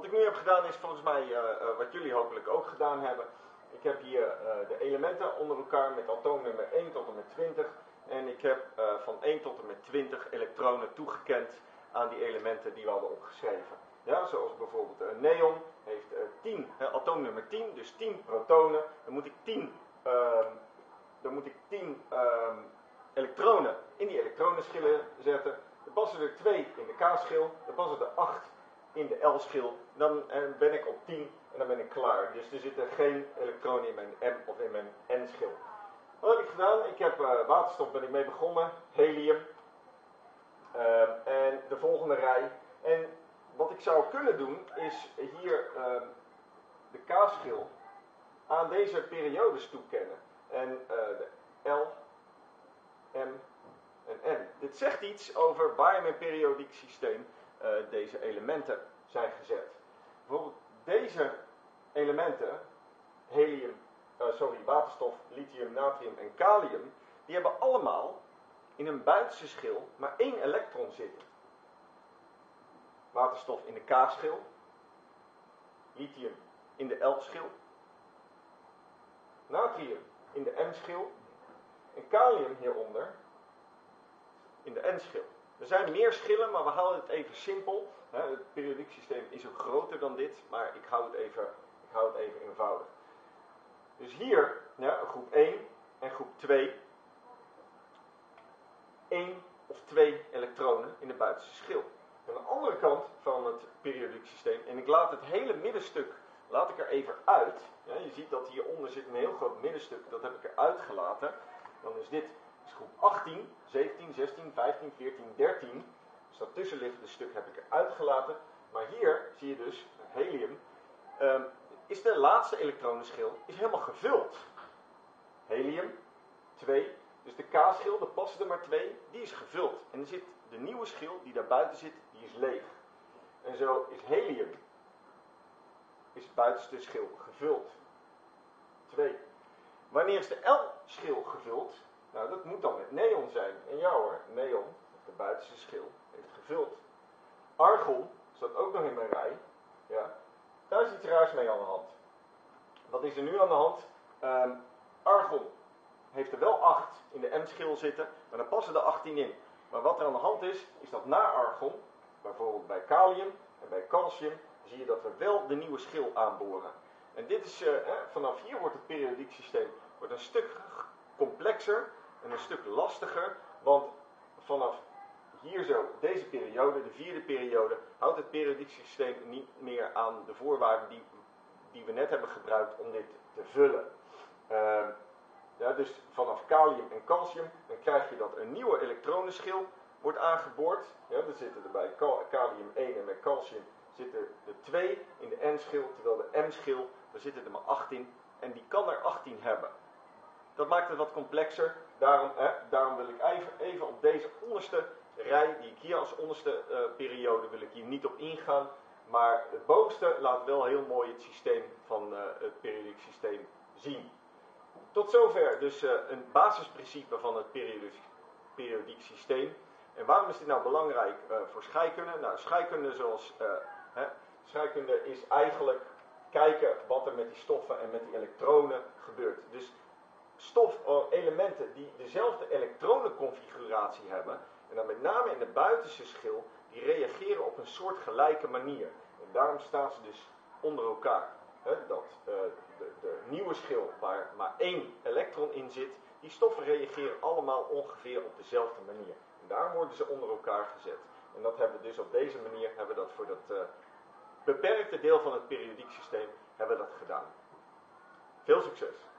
ik nu heb gedaan is volgens mij wat jullie hopelijk ook gedaan hebben. Ik heb hier de elementen onder elkaar met atoomnummer 1 tot en met 20. En ik heb van 1 tot en met 20 elektronen toegekend aan die elementen die we hadden opgeschreven. Ja, zoals bijvoorbeeld een neon heeft 10, atoomnummer 10, dus 10 protonen. Dan moet ik 10 elektronen in die elektronenschillen zetten. Dan passen er 2 in de K-schil, dan passen er 8 in de L-schil. Dan ben ik op 10 en dan ben ik klaar. Dus er zitten geen elektronen in mijn M of in mijn N-schil. Wat heb ik gedaan? Ik heb waterstof ben ik mee begonnen, helium en de volgende rij. En wat ik zou kunnen doen is hier de K-schil aan deze periodes toekennen. En de L, M en N. Dit zegt iets over waar in mijn periodiek systeem deze elementen zijn gezet. Bijvoorbeeld deze elementen, waterstof, lithium, natrium en kalium, die hebben allemaal in een buitenste schil maar 1 elektron zitten. Waterstof in de K-schil, lithium in de L-schil, natrium in de M-schil en kalium hieronder in de N-schil. Er zijn meer schillen, maar we houden het even simpel. Het periodiek systeem is ook groter dan dit, maar ik hou het even eenvoudig. Dus hier, groep 1 en groep 2, 1 of 2 elektronen in de buitenste schil. Aan de andere kant van het periodiek systeem, en ik laat het hele middenstuk er even uit. Ja, je ziet dat hieronder zit een heel groot middenstuk, dat heb ik eruit gelaten. Dan is dit groep 18, 17, 16, 15, 14, 13. Dus dat tussenliggende stuk heb ik eruit gelaten. Maar hier zie je dus, helium, is de laatste elektronenschil is helemaal gevuld. Helium, 2. Dus de K-schil, er passen er maar 2, die is gevuld. En er zit de nieuwe schil die daar buiten zit, die is leeg. En zo is helium, is het buitenste schil gevuld. 2. Wanneer is de L-schil gevuld? Nou, dat moet dan met neon zijn. En ja hoor, neon, de buitenste schil, heeft gevuld. Argon staat ook nog in mijn rij. Ja. Daar is iets raars mee aan de hand. Wat is er nu aan de hand? Argon heeft er wel 8 in de M-schil zitten, maar daar passen er 18 in. Maar wat er aan de hand is, is dat na argon, bijvoorbeeld bij kalium en bij calcium, zie je dat we wel de nieuwe schil aanboren. En dit is, vanaf hier wordt het periodiek systeem een stuk complexer en een stuk lastiger, want vanaf hier zo, deze periode, de 4e periode, houdt het periodiek systeem niet meer aan de voorwaarden die we net hebben gebruikt om dit te vullen. Dus vanaf kalium en calcium, dan krijg je dat een nieuwe elektronenschil wordt aangeboord. Ja, er zitten er bij kalium 1 en bij calcium zitten er 2 in de N-schil, terwijl de M-schil, daar zitten er maar 18 en die kan er 18 hebben. Dat maakt het wat complexer, daarom wil ik even op deze onderste rij, die ik hier als onderste periode, wil ik hier niet op ingaan. Maar het bovenste laat wel heel mooi het systeem van het periodiek systeem zien. Tot zover dus een basisprincipe van het periodiek systeem. En waarom is dit nou belangrijk voor scheikunde? Nou, scheikunde is eigenlijk kijken wat er met die stoffen en met die elektronen gebeurt. Dus elementen die dezelfde elektronenconfiguratie hebben, en dan met name in de buitenste schil, die reageren op een soort gelijke manier. En daarom staan ze dus onder elkaar. De nieuwe schil waar maar 1 elektron in zit, die stoffen reageren allemaal ongeveer op dezelfde manier. En daarom worden ze onder elkaar gezet. En dat hebben we dus op deze manier, hebben we dat voor dat beperkte deel van het periodiek systeem, hebben we dat gedaan. Veel succes!